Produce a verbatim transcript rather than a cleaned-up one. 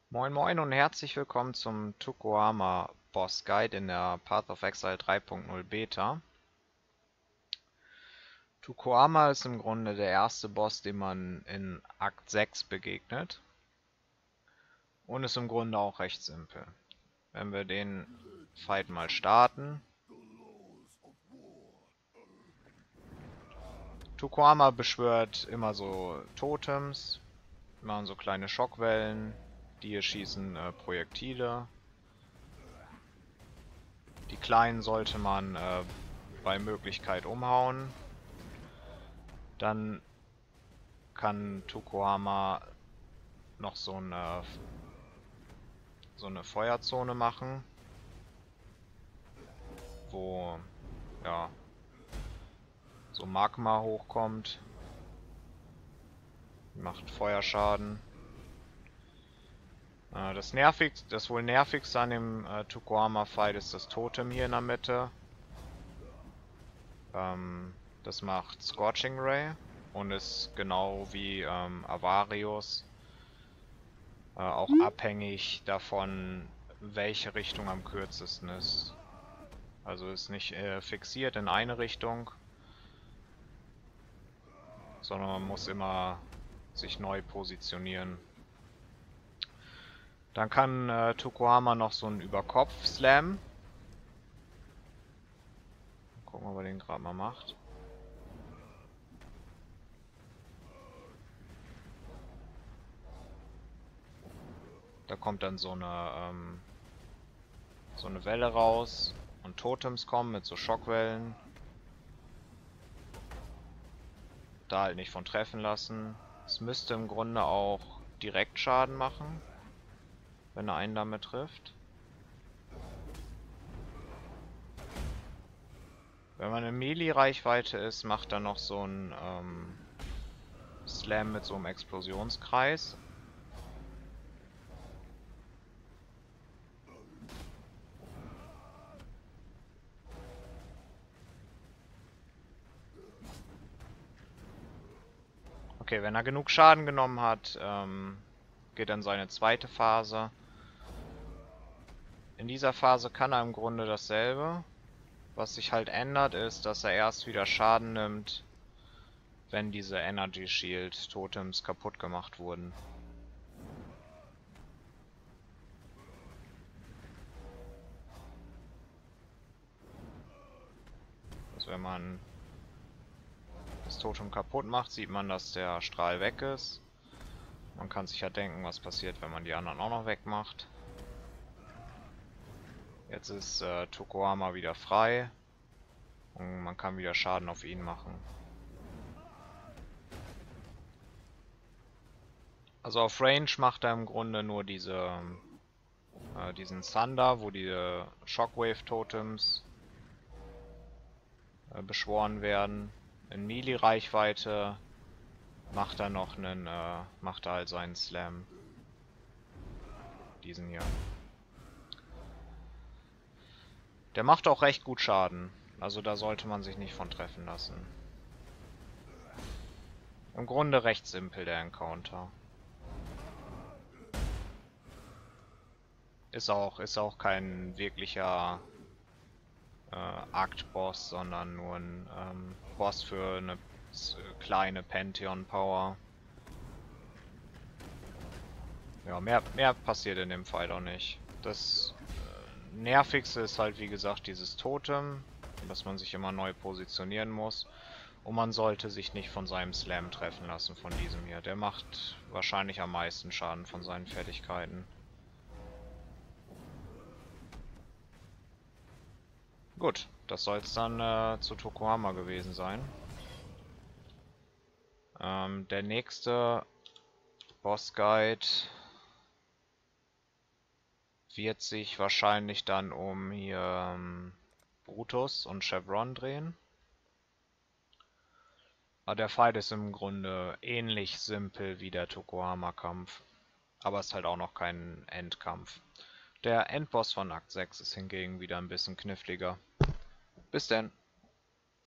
Moin Moin und herzlich willkommen zum Tokohama Boss Guide in der Path of Exile drei Punkt null Beta. Tokohama ist im Grunde der erste Boss, dem man in Akt sechs begegnet und ist im Grunde auch recht simpel. Wenn wir den Fight mal starten. Tokohama beschwört immer so Totems, machen so kleine Schockwellen, die hier schießen äh, Projektile. Die kleinen sollte man äh, bei Möglichkeit umhauen. Dann kann Tokohama noch so eine, so eine Feuerzone machen, wo ja so Magma hochkommt, macht Feuerschaden. Äh, das nervig, das wohl nervigste an dem äh, Tokohama Fight ist das Totem hier in der Mitte. Ähm, das macht Scorching Ray und ist genau wie ähm, Avarius äh, auch abhängig davon, welche Richtung am kürzesten ist. Also ist nicht äh, fixiert in eine Richtung, sondern man muss immer sich neu positionieren. Dann kann äh, Tokohama noch so einen Überkopf-Slam. Gucken, ob er den gerade mal macht. Da kommt dann so eine, ähm, so eine Welle raus und Totems kommen mit so Schockwellen. Da halt nicht von treffen lassen. Es müsste im Grunde auch direkt Schaden machen, wenn er einen damit trifft. Wenn man in Melee-Reichweite ist, macht er noch so einen ähm, Slam mit so einem Explosionskreis. Okay, wenn er genug Schaden genommen hat, ähm, geht dann seine zweite Phase. In dieser Phase kann er im Grunde dasselbe. Was sich halt ändert, ist, dass er erst wieder Schaden nimmt, wenn diese Energy Shield Totems kaputt gemacht wurden. Also wenn man das Totem kaputt macht, sieht man, dass der Strahl weg ist. Man kann sich ja denken, was passiert, wenn man die anderen auch noch wegmacht. Jetzt ist äh, Tokohama wieder frei und man kann wieder Schaden auf ihn machen. Also auf Range macht er im Grunde nur diese, äh, diesen Thunder, wo die Shockwave-Totems äh, beschworen werden. In Melee-Reichweite macht er noch einen, äh, macht er halt seinen Slam. Diesen hier. Der macht auch recht gut Schaden. Also da sollte man sich nicht von treffen lassen. Im Grunde recht simpel der Encounter. Ist auch, ist auch kein wirklicher äh, Akt-Boss, sondern nur ein ähm, Boss für eine kleine Pantheon-Power. Ja, mehr, mehr passiert in dem Fall auch nicht. Das äh, Nervigste ist halt wie gesagt dieses Totem, dass man sich immer neu positionieren muss. Und man sollte sich nicht von seinem Slam treffen lassen, von diesem hier. Der macht wahrscheinlich am meisten Schaden von seinen Fertigkeiten. Gut, das soll es dann äh, zu Tokohama gewesen sein. Ähm, der nächste Boss Guide wird sich wahrscheinlich dann um hier ähm, Brutus und Chevron drehen. Aber der Fight ist im Grunde ähnlich simpel wie der Tokohama-Kampf. Aber es ist halt auch noch kein Endkampf. Der Endboss von Akt sechs ist hingegen wieder ein bisschen kniffliger. Bis denn.